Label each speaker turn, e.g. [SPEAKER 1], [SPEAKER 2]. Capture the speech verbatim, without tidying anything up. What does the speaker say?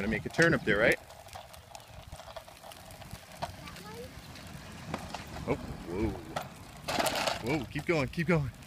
[SPEAKER 1] want to make a turn up there, right? Oh, whoa. Whoa, keep going, keep going.